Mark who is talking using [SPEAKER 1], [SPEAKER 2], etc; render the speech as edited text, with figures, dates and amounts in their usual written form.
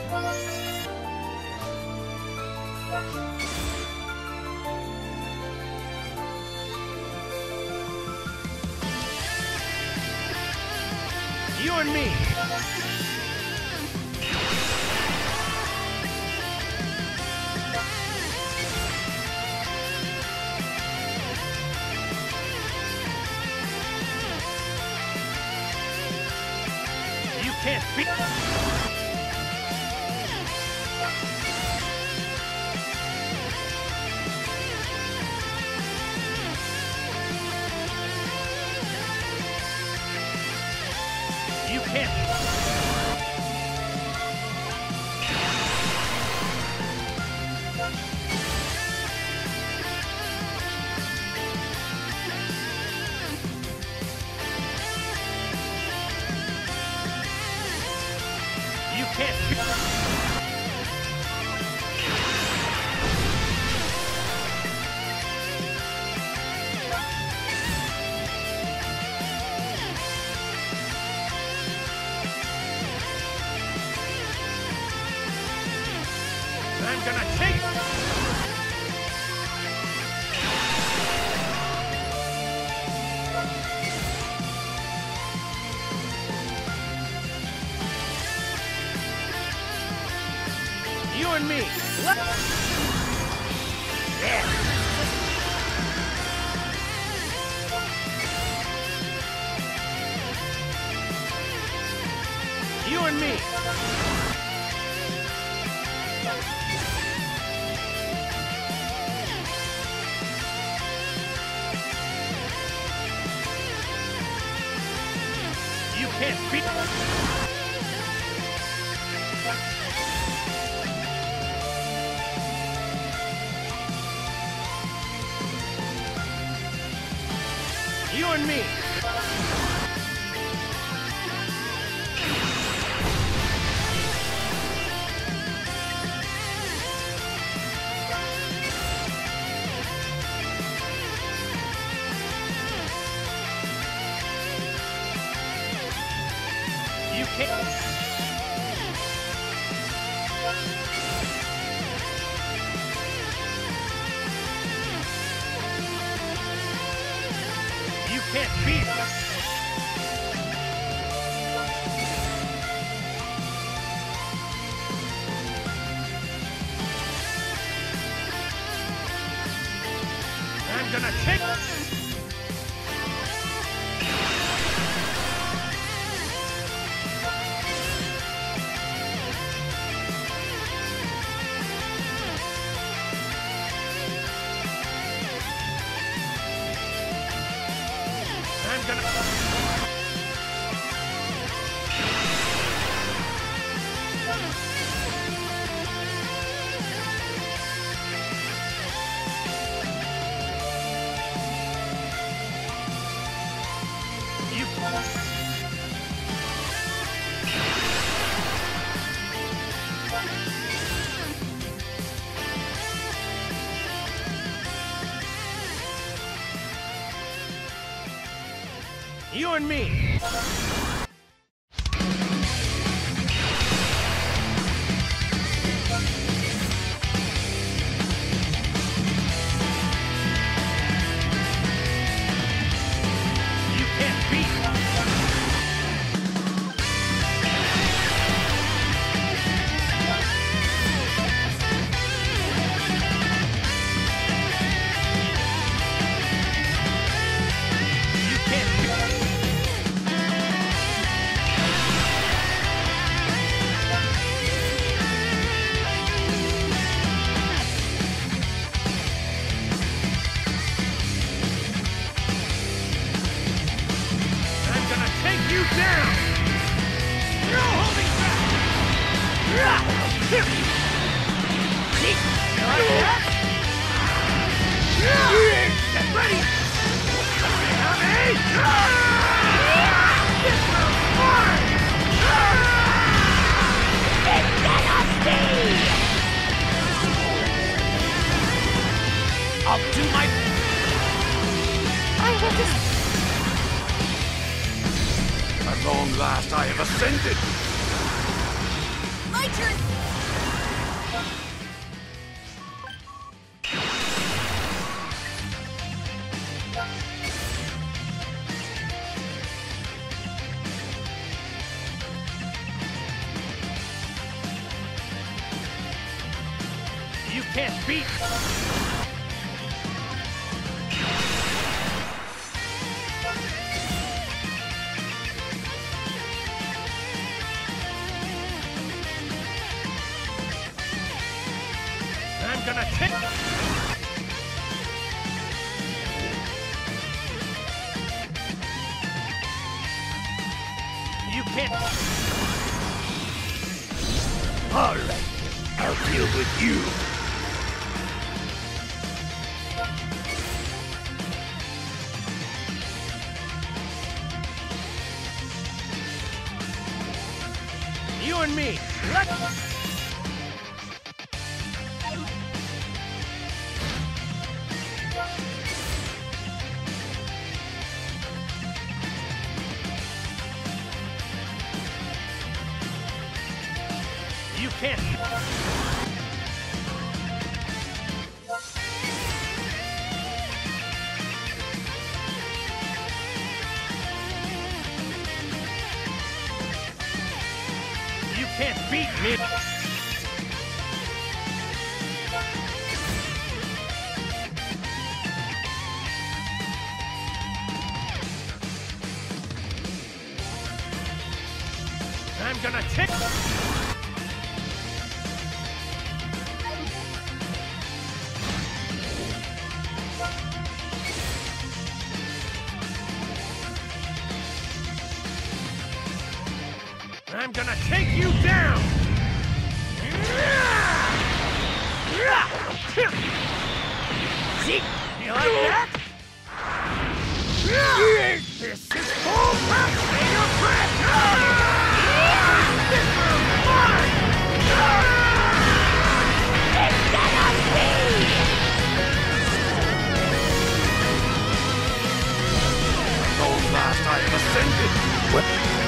[SPEAKER 1] You and me. You can't beat. You can't. You can't. I'm gonna take it. You and me. Yeah. You and me. You can't beat. You and me. You can't. You can't beat. I'm gonna take. I'm gonna. You. You and me. You can't beat. You can't beat. I'm gonna take you down. No holding back. Get ready. I'll do my.
[SPEAKER 2] I will just...
[SPEAKER 3] At long last I have ascended!
[SPEAKER 2] My turn!
[SPEAKER 1] can't beat. I'm gonna take. You can't.
[SPEAKER 2] All right, I'll deal with you.
[SPEAKER 1] You and me. Let's. You can't. You can't beat me. I'm gonna tick. I'm gonna take you down! See? You like that? This is full power! Stay your breath! This is mine! It's gonna be!
[SPEAKER 2] So last I have ascended. What?